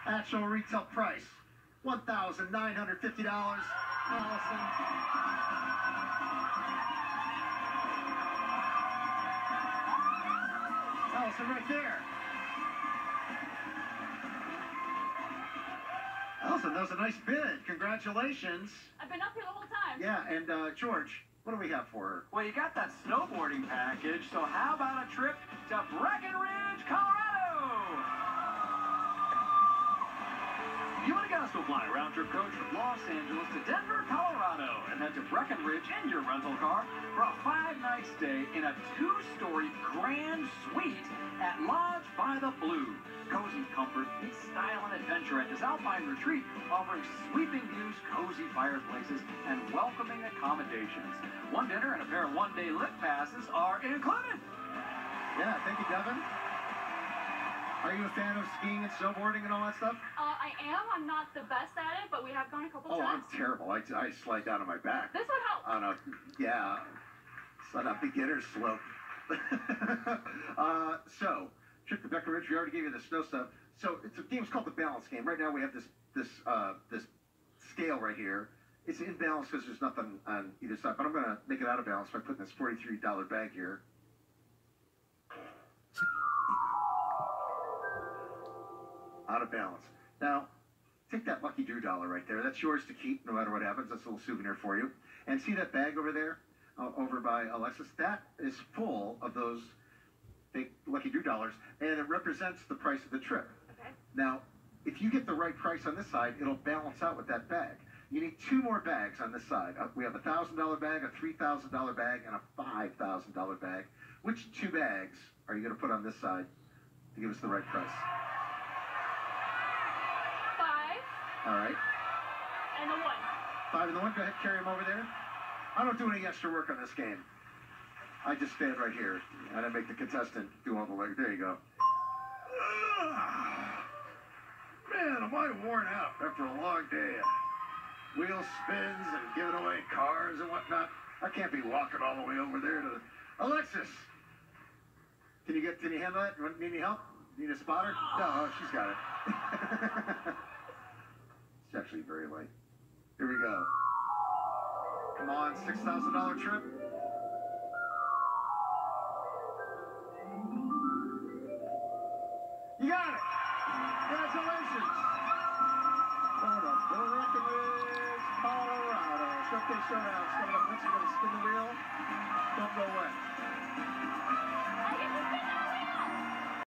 Actual retail price, $1,950. Allison. Allison right there. Allison, that was a nice bid. Congratulations. I've been up here the whole time. Yeah, and George, what do we have for her? Well, you got that snowboarding package, so how about a trip to Breckenridge, Colorado? You and a guest will fly a round-trip coach from Los Angeles to Denver, Colorado, and head to Breckenridge in your rental car for a 5-night stay in a 2-story grand suite at Lodge by the Blue. Cozy comfort meets style and adventure at this alpine retreat, offering sweeping views, cozy fireplaces, and welcoming accommodations. One dinner and a pair of one-day lift passes are included. Yeah, thank you, Devin. Are you a fan of skiing and snowboarding and all that stuff? I am. I'm not the best at it, but we have gone a couple times. Oh, I'm terrible. I slide down on my back. This would help. On a beginner's slope. So, trip to Breckenridge, we already gave you the snow stuff. So, it's a game's called the balance game. Right now we have this scale right here. It's in balance because there's nothing on either side. But I'm going to make it out of balance by putting this $43 bag here. Out of balance. Now, take that Lucky Drew dollar right there. That's yours to keep no matter what happens. That's a little souvenir for you. And see that bag over there, over by Alexis? That is full of those fake Lucky Drew dollars, and it represents the price of the trip. Okay. Now, if you get the right price on this side, it'll balance out with that bag. You need 2 more bags on this side. We have a $1,000 bag, a $3,000 bag, and a $5,000 bag. Which 2 bags are you going to put on this side to give us the right price? 5. All right. And a 1. 5 and the 1. Go ahead, carry them over there. I don't do any extra work on this game. I just stand right here, and I make the contestant do all the work. There you go. Man, am I worn out after a long day. Wheel spins and giving away cars and whatnot. I can't be walking all the way over there to the... Alexis! Can you handle that? Need any help? Need a spotter? No, she's got it. It's actually very light. Here we go. Come on, $6,000 trip. You got it! Congratulations! Going to Breckenridge, Colorado. Showcase Showdown's coming up next. We're going to spin the wheel. Don't go away. I get to spin the wheel!